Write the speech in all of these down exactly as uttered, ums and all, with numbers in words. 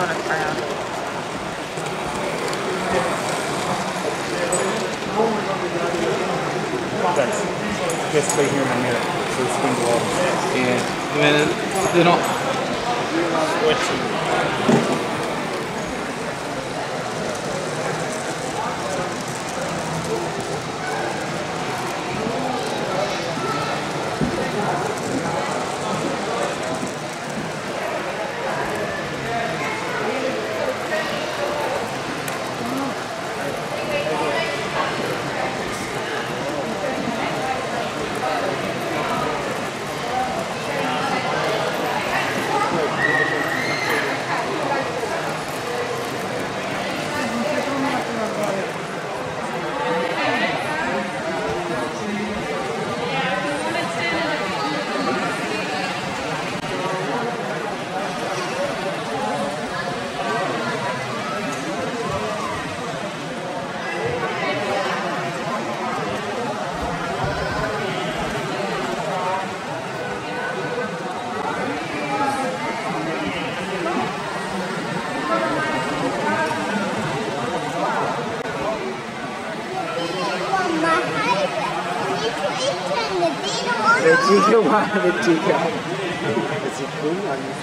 on a crowd. That's just right here in the mirror. So it's going to all. Yeah. Well, they're not. Switching. The chica one, the chica. Is it cool?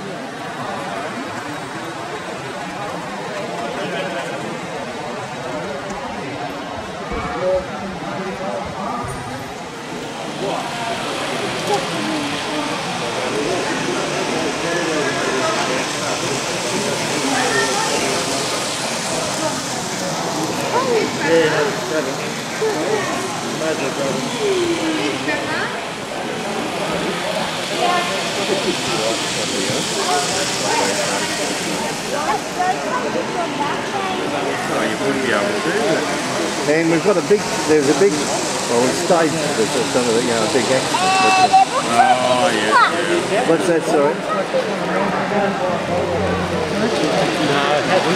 Yeah, seven. Magic seven. Oh, you wouldn't be able to do that. And we've got a big, there's a big, well, stage for some of the, you know, a big extra. Oh, yeah, yeah. What's that, sorry? No, it hasn't.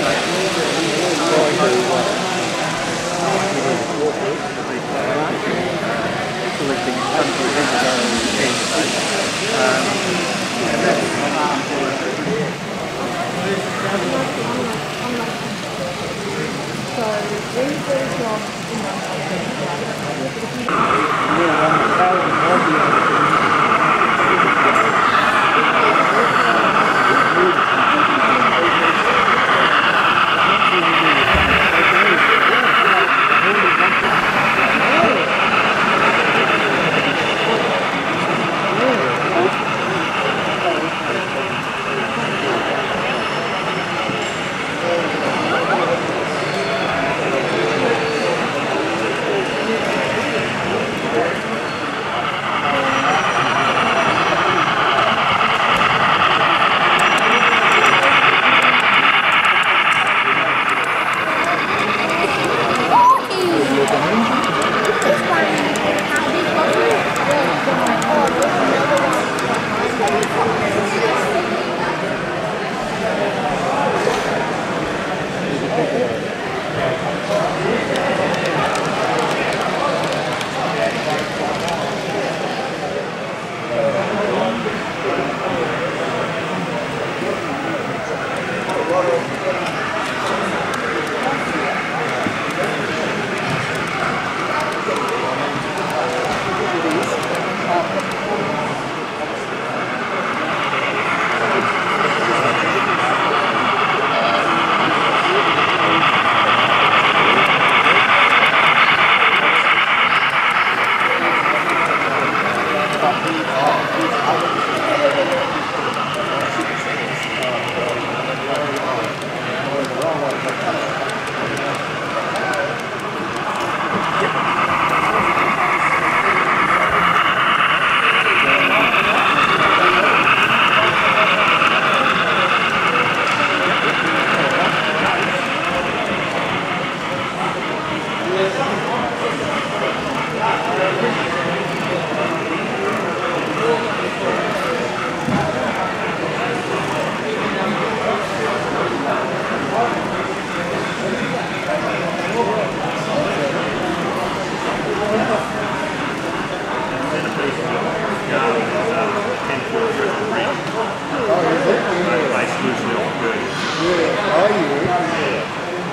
So, Wednesday's job in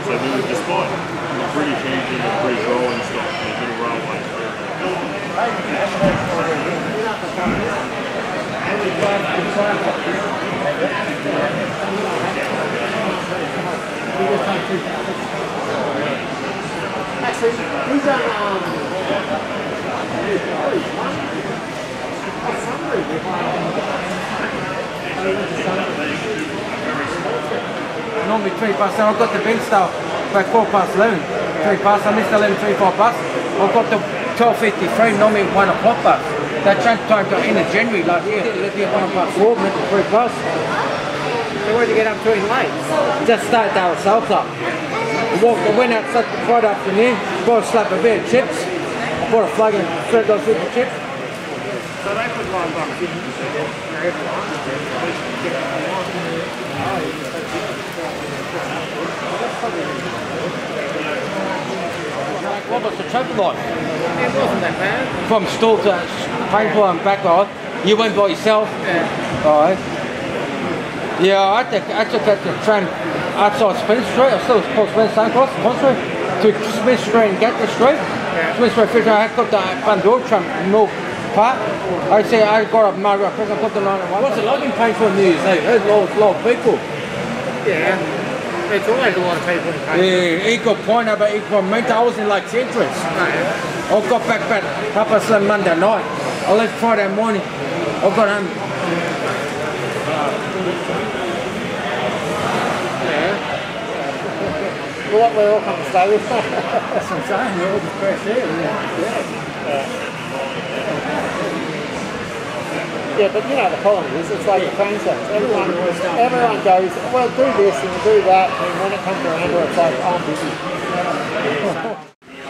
So the, despite the British engine and British rolling stock, there's little railways. Actually, we done um, Normally three past seven. I've got the big stuff by quarter past eleven. Three past. I missed eleven three four bus. I've got the twelve fifty three. Normally one o'clock bus. That change time got in January last year. Yeah, one past four. Meant the three bus. So where'd you get up to in late? Just started our sales up. I walked. I went outside Friday afternoon. Bought a slab of beer and chips. I bought a flag and three dollars worth of chips. so they put five bucks in for everyone. What was the traffic like? It wasn't that bad. From Stool to Painful and back on. You went by yourself? Yeah. Alright. Yeah, I had to, I had to get the tram outside Smith Street. I still called Smith St. Cross, Street, to Smith Street and Gatwick Street. Yeah. Smith Street Fisher, I got the Bundoora tram in North Park. I say I got up Margaret Creek, I got the line. What's it like in Painful New Year's Eve? There's a lot, lot of people. Yeah. There's always a lot of people in Painful. Yeah, Eagle Point, but Eagle Point, I was in like Centrals. Yeah. I got back back half past eleven Monday night. I left Friday morning. I got home. Well, what we're all coming to stay with. That's what I'm saying, we're all just fresh air. Yeah, but you know the problem is, it's like the train stations. Everyone, everyone goes, well, do this and do that, and when it comes around to it, it's like, I'm busy.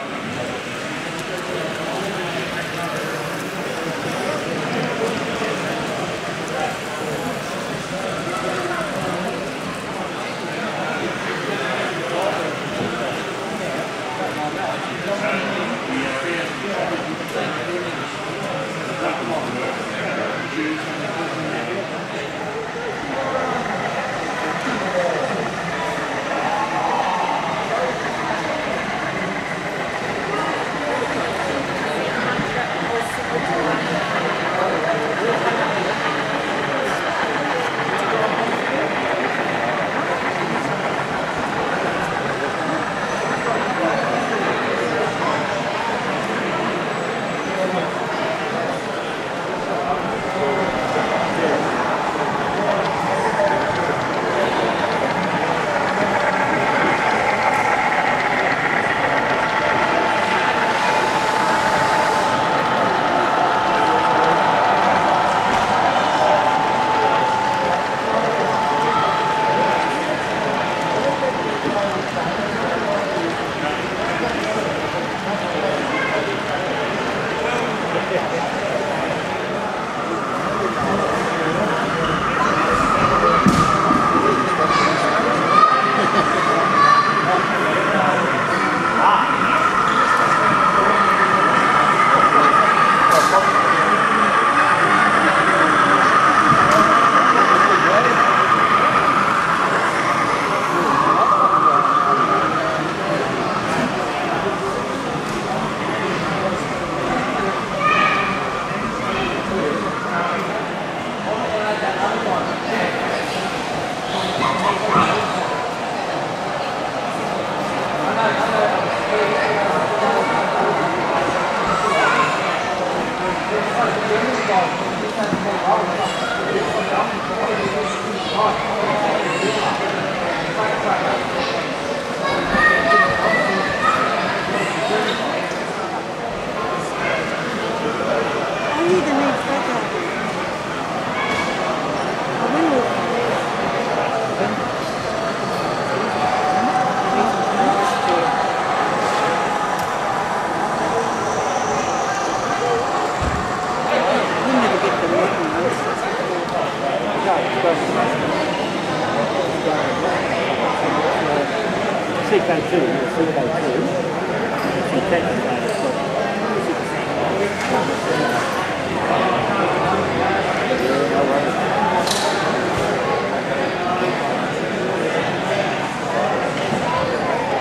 C K two, C K two. C K two.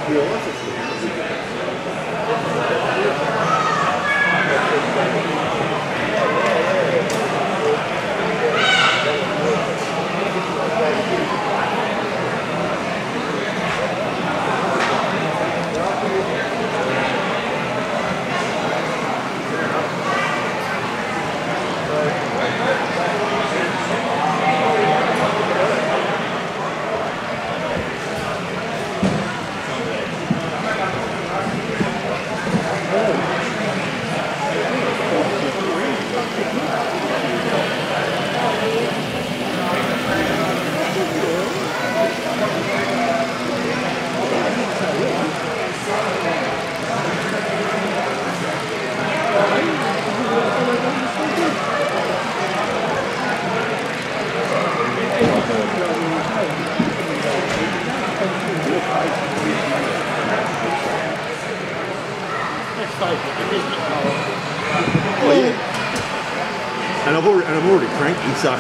Oh yeah. And I've already and I'm already cranky, so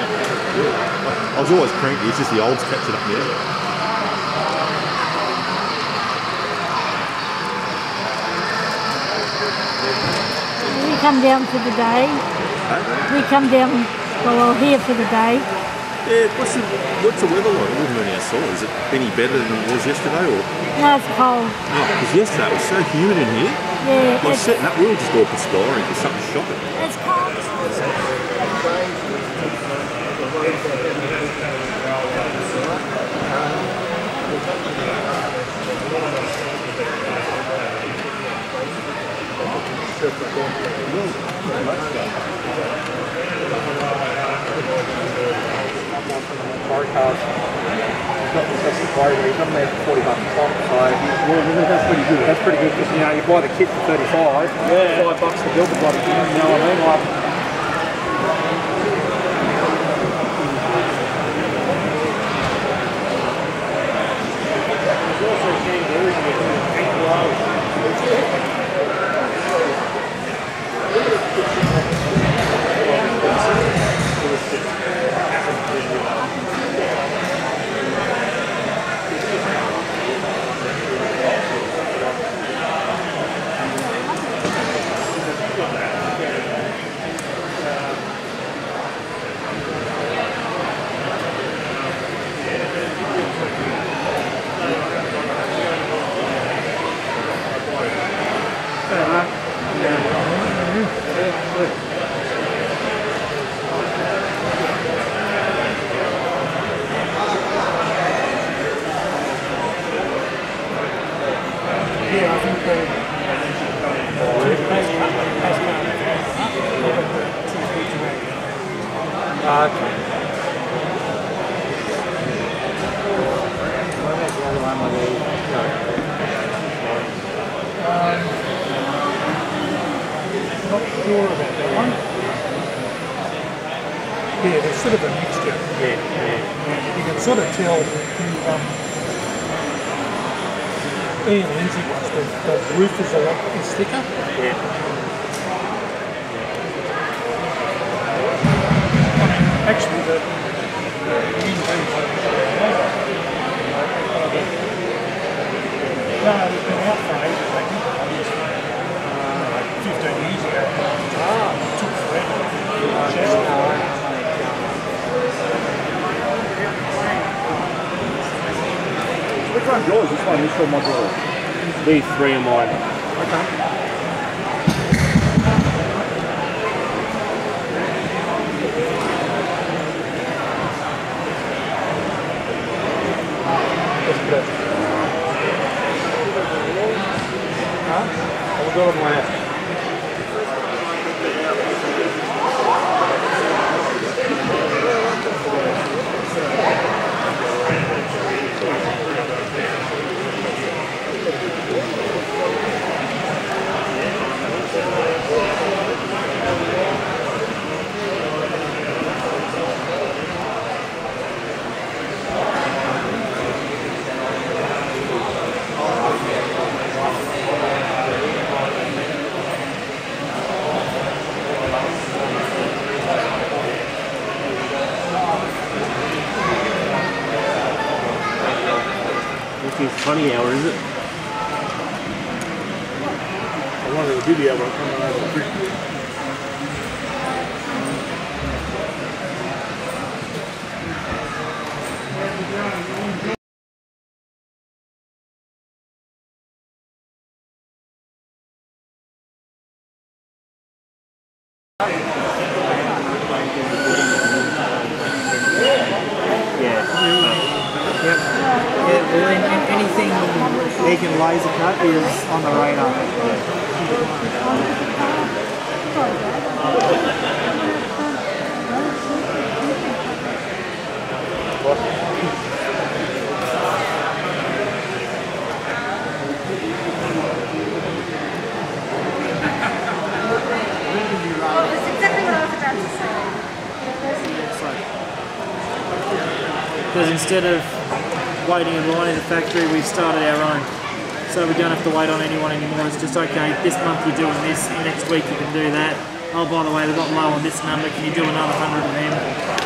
I was always cranky. It's just the old's catching up now. We come down for the day. Huh? We come down, well, here for the day. Yeah. What's the what's the weather like? It wasn't only outside. Is it any better than it was yesterday, or? No, it's cold. No, because yesterday it was so humid in here. Yeah, Like it's, setting up, we were just all perspiring. It was something shocking. it's cold. Forecast. It's not just a quarry, he's not there for forty bucks a pop, so well, that's pretty good. That's pretty good because you know you buy the kit for thirty-five, yeah. five bucks to build the bloody thing. You know what I mean? Like, Not sure about that one. Yeah, there's sort of a mixture. yeah, yeah. You can sort of tell who um, Ian Lindsay was. The, the roof is a lot is thicker. Yeah. Actually, the Ian no, it's been out for ages, I think. Uh, like fifteen years ago. Ah, it took forever. Which one's yours? This one, this or my drawer? These three are mine. Okay. I'll go with last. It's funny hour, is it? wanted a video, but I'm coming over the print. Anything they can laser cut is on the radar. That's exactly what I was about to say. Because instead of waiting in line in the factory, we've started our own. So we don't have to wait on anyone anymore. It's just, okay, this month you're doing this, next week you can do that. Oh, by the way, they've got low on this number, can you do another hundred of them?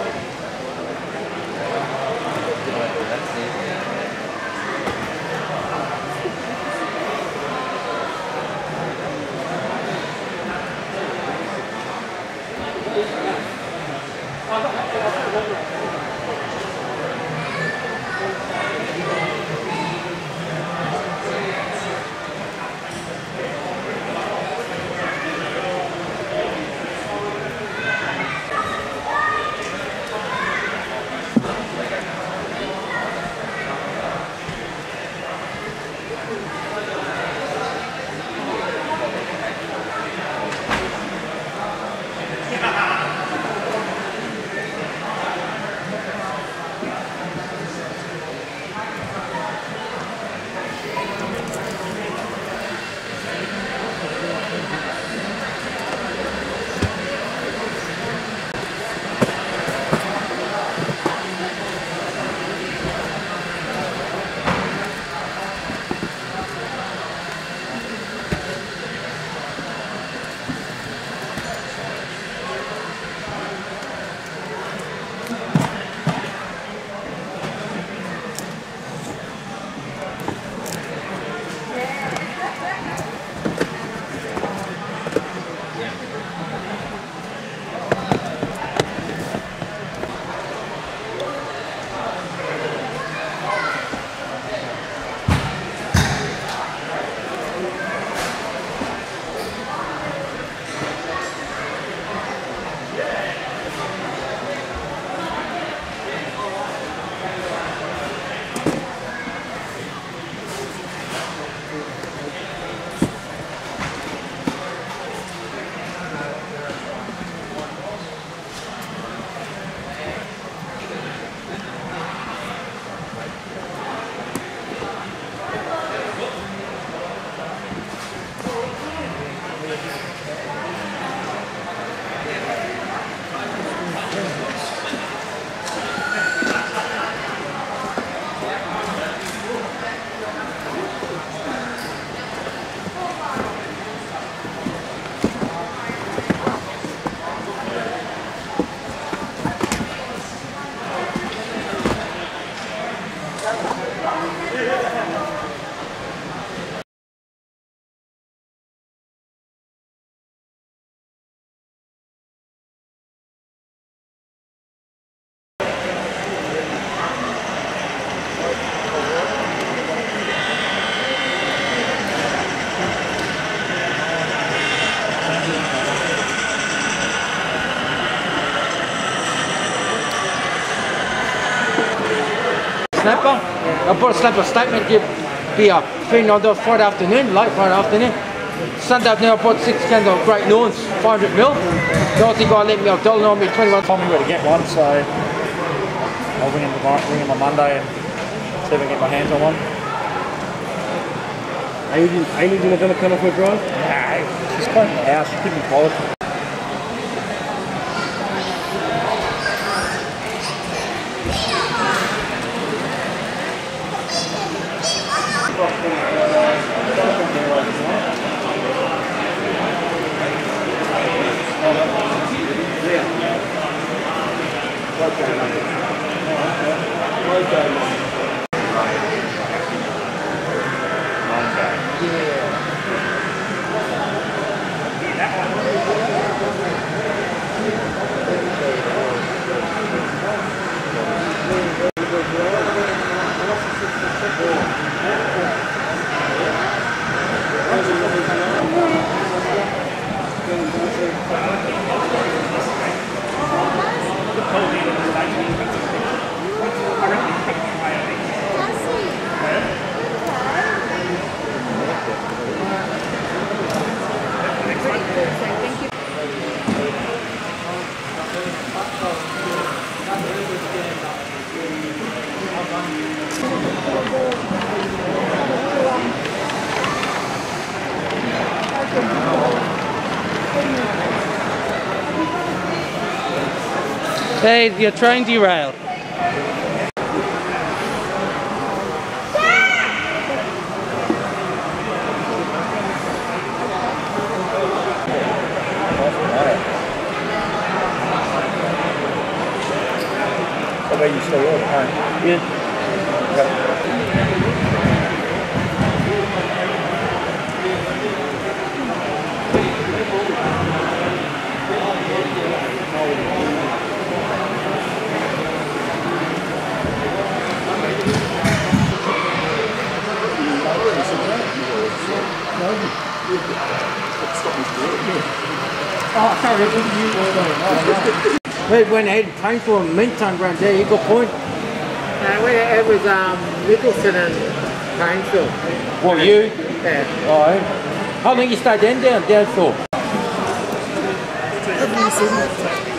Snapper. I bought a snapper statement give be a thing on the Friday afternoon, late Friday afternoon. Sunday afternoon I bought six cans of Great Norns, five hundred mil. The Aussie guy let me a dollar on me twenty-one. Told me where to get one, so I'll ring him, ring him on Monday and see if I can get my hands on one. Amy's, Amy's not going to come up for a drive? Nah, she's cleaning the house, she couldn't be bothered. Hey, your train derailed. I bet you still will, huh? Yeah. Oh, sorry, we went ahead and trained for him meantime around there, you got point. Uh, we, it was um, Nicholson and Painesville. What, you? Yeah. Oh, how long you stayed then down, down for? That's